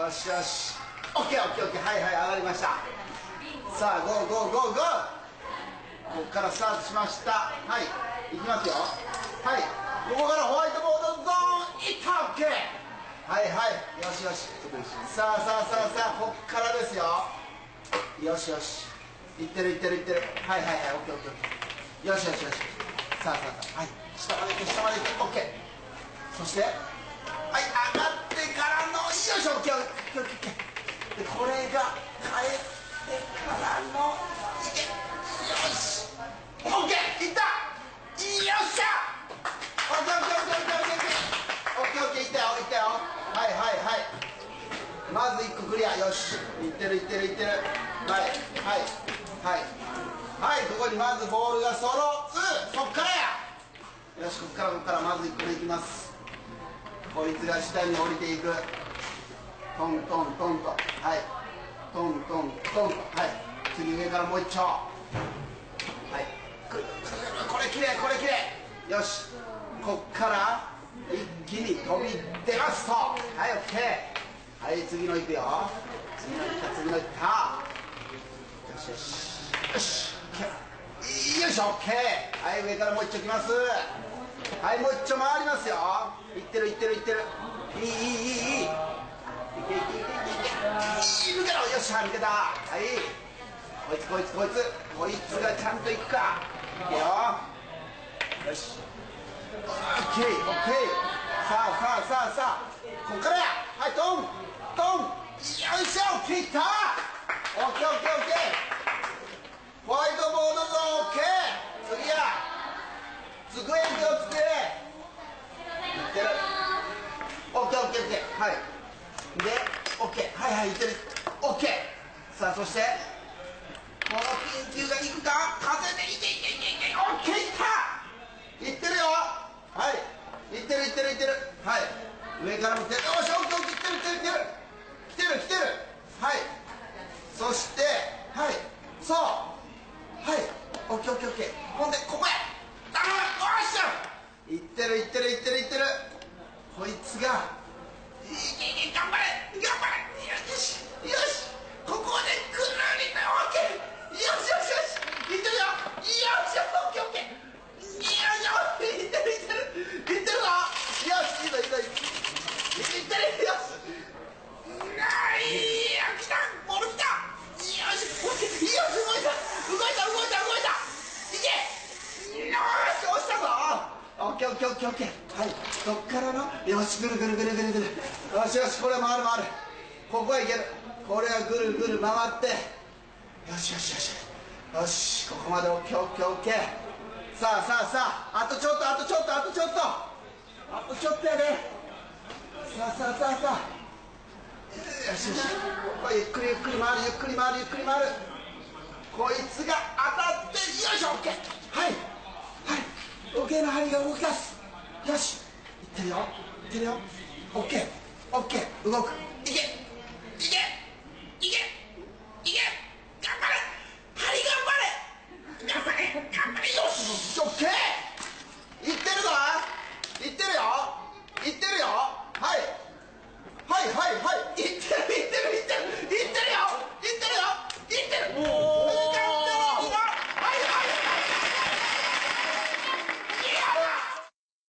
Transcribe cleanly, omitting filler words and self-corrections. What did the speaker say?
よしよし、オッケーオッケーオッケー、はいはい、上がりました。さあゴーゴーゴーゴー、ここからスタートしました。はい、いきますよ。はい、ここからホワイトボードゾーンいった。オッケー、はいはい、よしよし。さあさあさあさあ、こっからですよ。よしよし、いってるいってるいってる。はいはいはい、オッケーオッケーオッケー、よしよしよし。さあさあさあ、はい、下まで行って下まで行って、オッケー。そしてはい、上がってからの、よいしょ、オッケーオッケーオッケー。でこれが帰ってからの、いけ、よし、オッケー、いった、よっしゃ、オッケーオッケーオッケーオッケーオッケーオッケーオッケー、いったよいったよ。はいはいはい、まず1個クリア。よし、いってるいってるいってる。はいはいはいはい、ここにまずボールが揃う。そっからや。よし、こっからまず1個目いきます。こいつが下に降りていく。トントントンと、はい、トントントンと、はい、次上からもう一丁。はい、これきれいこれきれい。よし、こっから一気に飛び出ますと、はい、オッケー。はい、次のいくよ。次のいった次のいった。よしよしよし、よいしょ、オッケー。はい、上からもう一丁きます。はい、もう一丁回りますよ。いってるいってるいってる。いいいいいいいい、いけいけいけいけいけ、抜けろ。よっしゃ、抜けた。はい、こいつこいつこいつこいつがちゃんといくか。いくよ。よし、オッケーオッケー。さあさあさあさあ、こっからや。はい、トントン、よいしょ、切った。オッケーオッケーオッケー。ホワイトボードゾーン、オッケー。次や、机行くよ、机。いってる。オッケーオッケーオッケー、はい、でオッケー、はいはい、いってる。オッケー。さあそしてこの緊急がいくか、風でいけいけいけいけ、オッケー、いった、いってるよ。はい、いってるいってるいってる。はい、上からも来てる。よし、オッケーオッケー、来てる来てる来てる来てる来てる。はい、そしてはい、そう、はい、オッケーオッケーオッケー。ほんでここへ頼む。よっしゃ、いってるいってるいってるいってる。こいつがいけいけ、頑張れ頑張れ。よしよし、ここでくるりと、オッケー。よしよしよし、いってるよ。よしよし、オッケーオッケー。よいしょ、いってるいってるいってるぞ。よし、いいぞいいぞいってる。よし、ないや、来た、ボール来た。よし、オッケー。よし、動いた動いた動いた動いた。いけ、よし、押したぞ。オッケーオッケーオッケーオッケー。はい、そっからの、よし、ぐるぐるぐるぐるぐる。よしよし、これ回る回る。ここへいける。これはぐるぐる回って、よしよしよしよし、ここまでオッケーオッケーオッケー。さあさあさあ、あとちょっとあとちょっとあとちょっとあとちょっとやで。さあさあさあさあ、よしよし、これゆっくりゆっくり回るゆっくり回るゆっくり回る。こいつが当たって、よいしょ、オッケー。はいはい、時計の針が動き出す。よし、いってるよいってるよ。オッケーオッケー、動く。